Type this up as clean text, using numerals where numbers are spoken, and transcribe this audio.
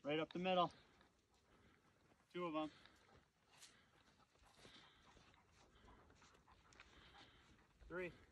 Right up the middle. 2 of them. Three.